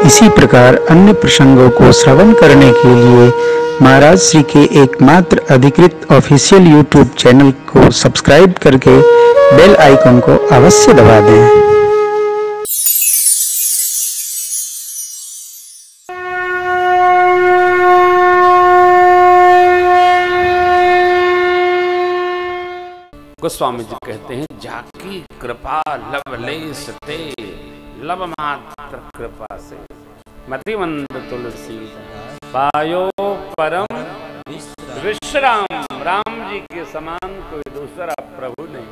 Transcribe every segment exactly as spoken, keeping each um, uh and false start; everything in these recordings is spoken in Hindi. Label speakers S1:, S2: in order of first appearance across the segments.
S1: इसी प्रकार अन्य प्रसंगों को श्रवण करने के लिए महाराज श्री के एकमात्र अधिकृत ऑफिशियल यूट्यूब चैनल को सब्सक्राइब करके बेल आइकन को अवश्य दबा दें।
S2: गोस्वामी जी कहते हैं, जाकी कृपा लवलेश ते, लब मात्र कृपा से मतिमंद तुलसी पायो परम विश्राम। राम जी के समान कोई दूसरा प्रभु नहीं।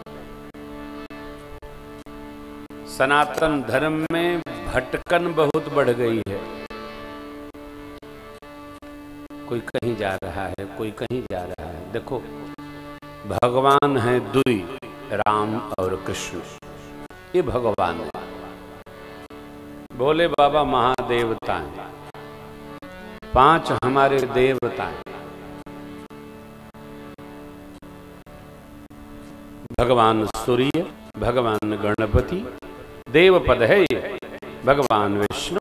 S2: सनातन धर्म में भटकन बहुत बढ़ गई है। कोई कहीं जा रहा है, कोई कहीं जा रहा है। देखो, भगवान है दुई, राम और कृष्ण, ये भगवान है। भोले बाबा महादेवता हैं, पांच हमारे देवता हैं। भगवान सूर्य, भगवान गणपति, देवपद है ये, भगवान विष्णु,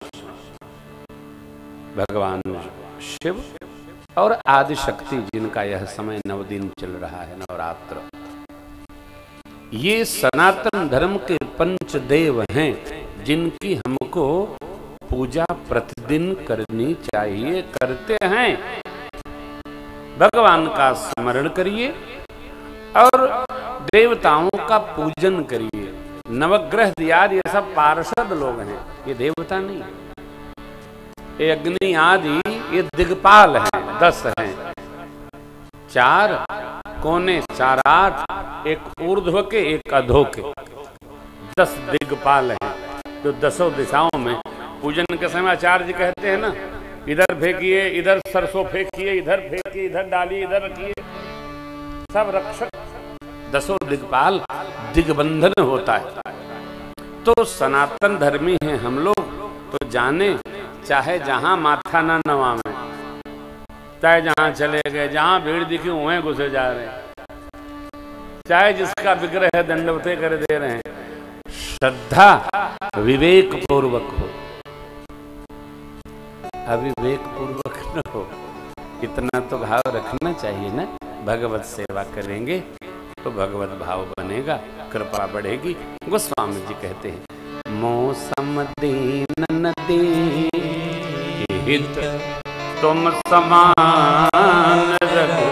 S2: भगवान शिव और आदि शक्ति, जिनका यह समय नव दिन चल रहा है, नवरात्र। ये सनातन धर्म के पंचदेव हैं, जिनकी हमको पूजा प्रतिदिन करनी चाहिए, करते हैं। भगवान का स्मरण करिए और देवताओं का पूजन करिए। नवग्रह दियाद ये सब पार्षद लोग हैं, ये देवता नहीं है। ये अग्नि आदि ये दिग्पाल हैं, दस हैं। चार कोने, चार आठ, एक ऊर्ध्व के एक अधो के, दस दिग्पाल हैं जो दसों दिशाओं में पूजन के समय आचार्य जी कहते हैं ना, इधर फेंकिए, इधर सरसों फेंकिए, इधर फेंकिए, इधर डालिए, इधर रखिए। सब रक्षक दसों दिग्पाल, दिग्बंधन होता है। तो सनातन धर्मी हैं हम लोग, तो जाने चाहे जहां माथा ना नवामें, चाहे जहां चले गए, जहां भीड़ दिखी वहीं घुसे जा रहे हैं, चाहे जिसका विग्रह है दंडवते कर दे रहे हैं। श्रद्धा विवेक पूर्वक हो, अविवेक पूर्वक न हो। इतना तो भाव रखना चाहिए ना। भगवत सेवा करेंगे तो भगवत भाव बनेगा, कृपा बढ़ेगी। गोस्वामी जी कहते हैं, मौसम दीन नदी हित तुम समान रघु,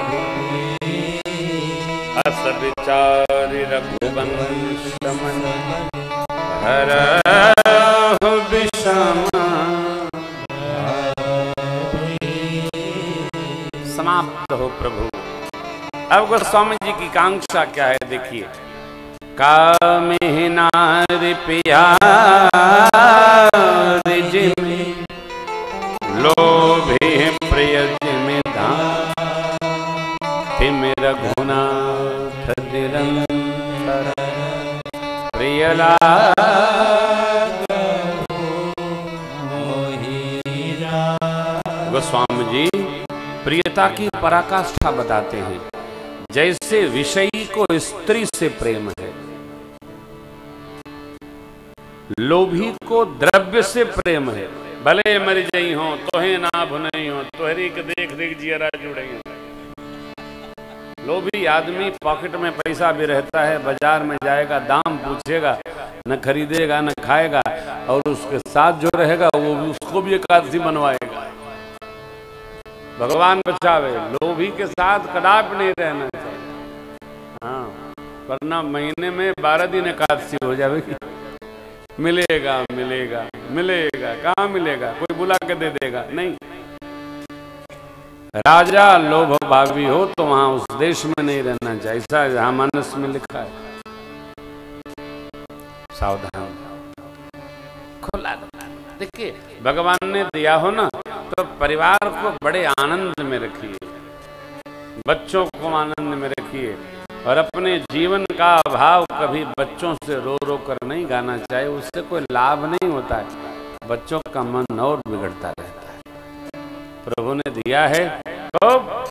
S2: अस विचारि रघुवंश मन हरहु विषम। समाप्त हो प्रभु। अब गोस्वामी जी की कांक्षा क्या है, देखिए। कामिहि नारि प्यारि जिमि, लोभे प्रियजिमि धाम, तिमि रघुनाथ निरंतर प्रिय लागहु मोहिरा। गोस्वामी जी प्रियता की पराकाष्ठा बताते हैं। जैसे विषयी को स्त्री से प्रेम है, लोभी को द्रव्य से प्रेम है। भले मर जई हो तोहे ना भुनई हो, तोहरी के देख देख जियरा जुड़ई हो। लोभी आदमी पॉकेट में पैसा भी रहता है, बाजार में जाएगा, दाम पूछेगा, न खरीदेगा न खाएगा, और उसके साथ जो रहेगा वो उसको भी एकादशी बनवाएगा। भगवान बचावे, लोभी के साथ कदापि नहीं रहना चाहिए। हाँ, वरना महीने में बारह दिन एकादशी हो जाएगी। मिलेगा मिलेगा मिलेगा, कहाँ मिलेगा? कोई बुला के दे देगा? नहीं। राजा लोभ भावी हो तो वहां उस देश में नहीं रहना चाहिए, ऐसा जहां मानस में लिखा है। सावधान, खुला। देखिए, भगवान ने दिया हो ना, तो परिवार को बड़े आनंद में रखिए, बच्चों को आनंद में रखिए, और अपने जीवन का अभाव कभी बच्चों से रो रो कर नहीं गाना चाहिए। उससे कोई लाभ नहीं होता है, बच्चों का मन और बिगड़ता रहता है। प्रभु ने दिया है तो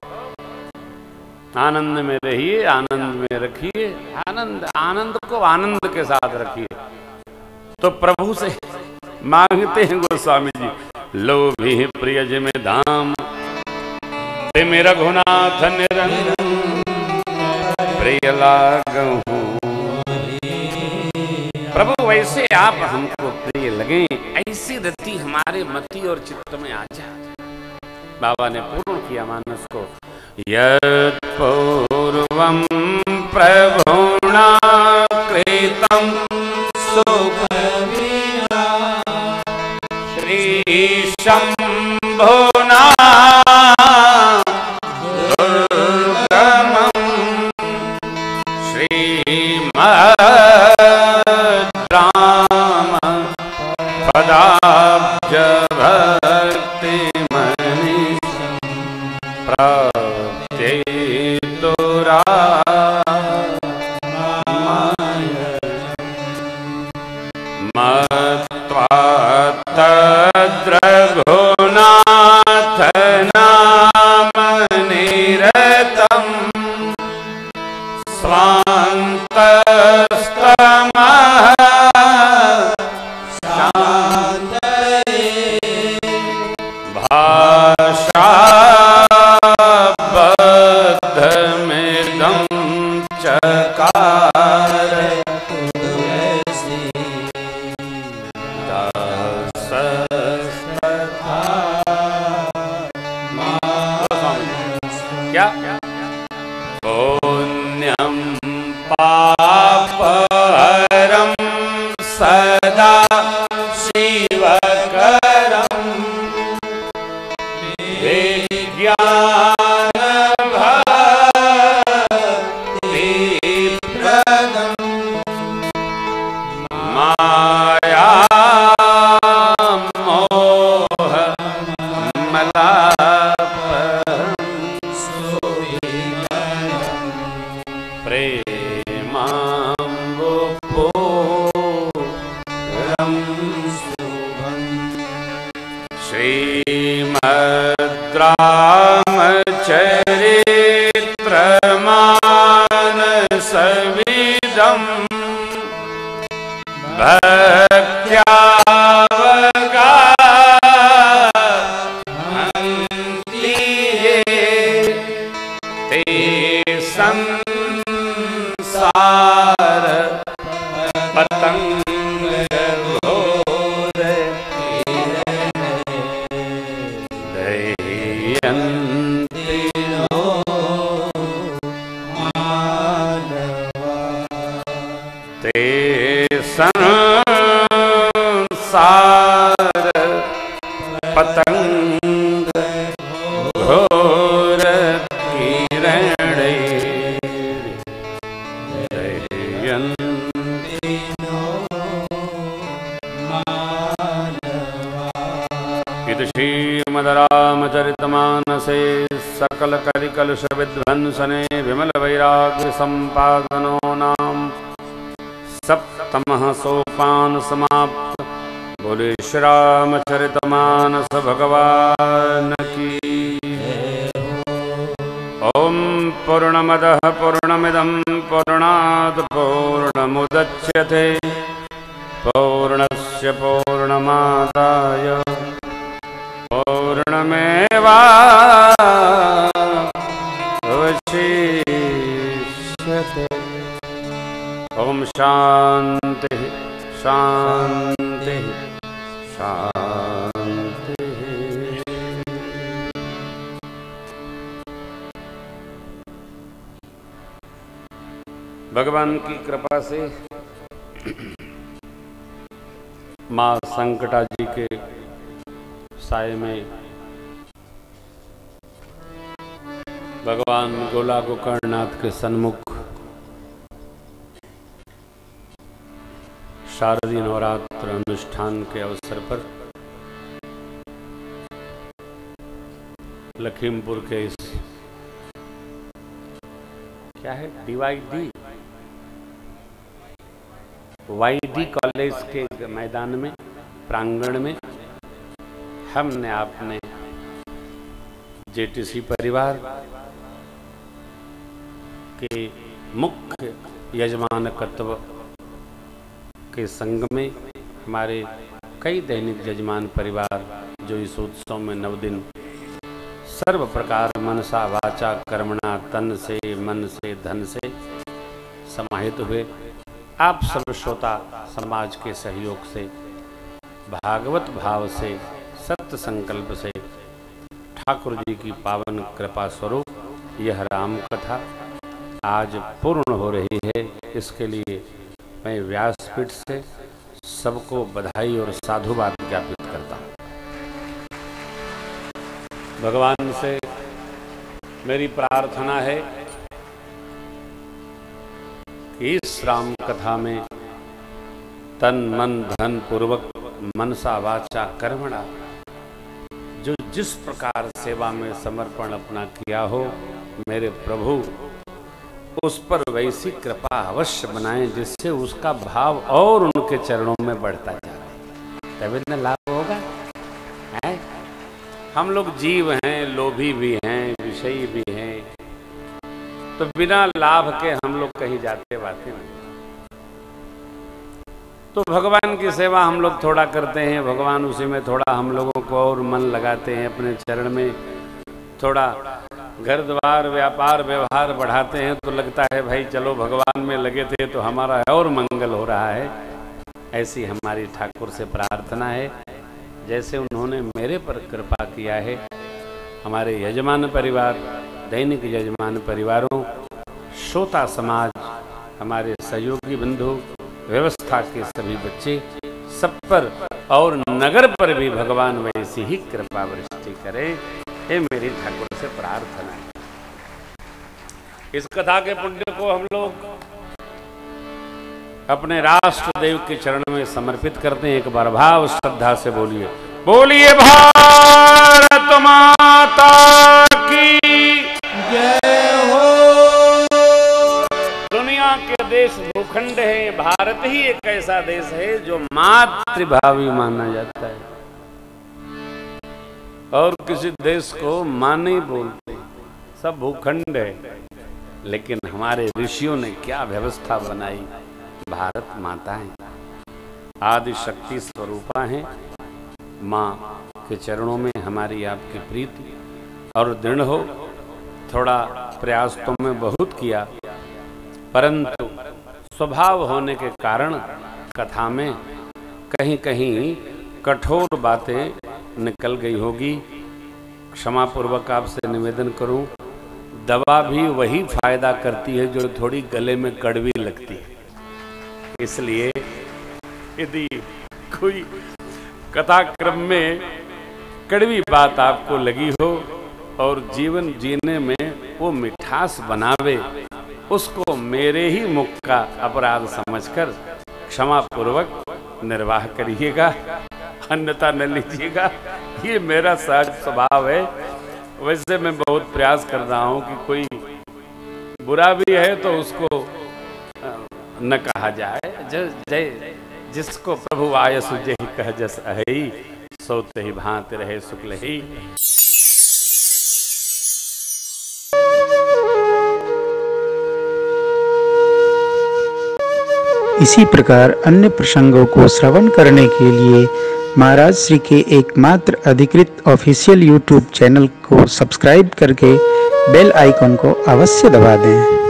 S2: आनंद में रहिए, आनंद में रखिए। आनंद आनंद को आनंद के साथ रखिए, तो प्रभु से मांगते हैं गोस्वामी जी, लोभी प्रिय जिमे धाम तिम रघुनाथ निरंजन प्रिय लागहु। प्रभु वैसे आप हमको प्रिय लगे, ऐसी रति हमारे मति और चित्त में आ जाए। बाबा ने पूर्ण किया मानस को। यत् पूर्वं प्रभुना कृतं सुखविना श्री शंभुना दुर्गमं श्रीमद् राम पदाब्ज भक्ति प्रत्येतुरा मत्वा तद्रघुनाथ नाम निरतं स्वान्तस्तमः शान्तये भाषा चकार क्या पुण्यं पापहरं सदा शिवकरं विज्ञान रामचरित्रमानसविदं भक्त्यावगाहन्ति ये ते संसार पतंग संसार पतंग घोर किरणे इति श्रीमद्रामचरितमानसे सकल कलिकलुष विध्वंसने विमल वैराग्य संपादनो नाम सप्तमः सोपान समाप्त। बोले श्री रामचरितमानस भगवान की। ओम पूर्णमदः पूर्णमिदं पूर्णात् पूर्णमुदच्यते पूर्णस्य पूर्णमादाय पूर्णमेवावशिष्यते। ओम शांति शांति शांति। भगवान की कृपा से माँ संकटा जी के साय में भगवान गोला गोकर्णनाथ के सन्मुख शारदीय नवरात्र अनुष्ठान के अवसर पर लखीमपुर के इस क्या है डीवाईडी वाईडी कॉलेज के मैदान में प्रांगण में हमने आपने जेटीसी परिवार के मुख्य यजमानकत्व के संग में हमारे कई दैनिक जजमान परिवार जो इस उत्सव में नव दिन सर्व प्रकार मनसा वाचा कर्मणा तन से मन से धन से समाहित हुए, आप सब श्रोता समाज के सहयोग से भागवत भाव से सत्य संकल्प से ठाकुर जी की पावन कृपा स्वरूप यह राम कथा आज पूर्ण हो रही है। इसके लिए मैं व्यासपीठ से सबको बधाई और साधुवाद ज्ञापित करता हूँ। भगवान से मेरी प्रार्थना है कि इस राम कथा में तन मन धन पूर्वक मनसा वाचा कर्मणा जो जिस प्रकार सेवा में समर्पण अपना किया हो, मेरे प्रभु उस पर वैसी कृपा अवश्य बनाएं जिससे उसका भाव और उनके चरणों में बढ़ता जाए, तभी न लाभ होगा। है? हम लोग जीव हैं, लोभी भी हैं, विषयी भी हैं, तो बिना लाभ के हम लोग कहीं जाते बातें नहीं। तो भगवान की सेवा हम लोग थोड़ा करते हैं, भगवान उसी में थोड़ा हम लोगों को और मन लगाते हैं, अपने चरण में थोड़ा घर द्वार व्यापार व्यवहार बढ़ाते हैं, तो लगता है भाई चलो भगवान में लगे थे तो हमारा और मंगल हो रहा है। ऐसी हमारी ठाकुर से प्रार्थना है, जैसे उन्होंने मेरे पर कृपा किया है। हमारे यजमान परिवार, दैनिक यजमान परिवारों, श्रोता समाज, हमारे सहयोगी बंधु, व्यवस्था के सभी बच्चे, सब पर और नगर पर भी भगवान वैसी ही कृपा वृष्टि करे, ये मेरी ठाकुर से प्रार्थना है। इस कथा के पुण्य को हम लोग अपने राष्ट्र देव के चरण में समर्पित करते हैं। एक बार भाव श्रद्धा से बोलिए, बोलिए भारत माता की जय हो। दुनिया के देश भूखंड है, भारत ही एक ऐसा देश है जो मातृभावी माना जाता है और किसी देश को मां नहीं बोलते, सब भूखंड है। लेकिन हमारे ऋषियों ने क्या व्यवस्था बनाई। भारत माता है, आदि शक्ति स्वरूपा है। माँ के चरणों में हमारी आपकी प्रीति और दृढ़ हो। थोड़ा प्रयास तो मैं बहुत किया, परंतु स्वभाव होने के कारण कथा में कहीं कहीं कठोर बातें निकल गई होगी। क्षमा पूर्वक आपसे निवेदन करूं, दवा भी वही फायदा करती है जो थोड़ी गले में कड़वी लगती है। इसलिए यदि कोई कथा क्रम में कड़वी बात आपको लगी हो और जीवन जीने में वो मिठास बनावे, उसको मेरे ही मुख का अपराध समझकर क्षमा पूर्वक निर्वाह करिएगा, अन्यथा न लीजिएगा। ये मेरा सहज स्वभाव है। वैसे मैं बहुत प्रयास कर रहा हूँ कि कोई बुरा भी है तो उसको न कहा जाए। जय जिसको प्रभु आयसु जय कह जस अहि, सोते ही भांति रहे शुक्ल ही।
S1: इसी प्रकार अन्य प्रसंगों को श्रवण करने के लिए महाराज श्री के एकमात्र अधिकृत ऑफिशियल यूट्यूब चैनल को सब्सक्राइब करके बेल आइकन को अवश्य दबा दें।